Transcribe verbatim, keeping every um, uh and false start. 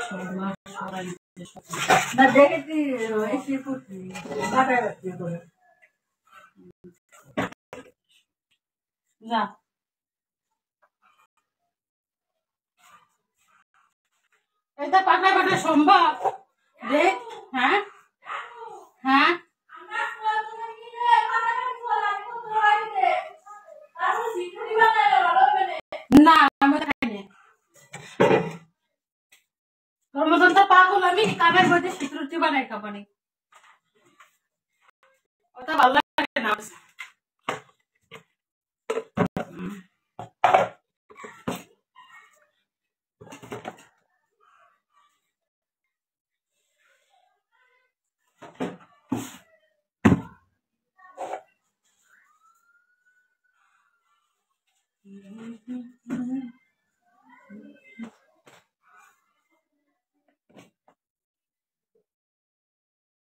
না দেখেছি এসে করছি বাটায় রাখছি করে না এটা পাঠায় পাঠায় সম্ভব দেখ হ্যাঁ হ্যাঁ না আমি খাইনি তোর মতন তো পাগল আমি কামের মধ্যে শীত রুটি বানাই খাবানি ওটা ভালো লাগে না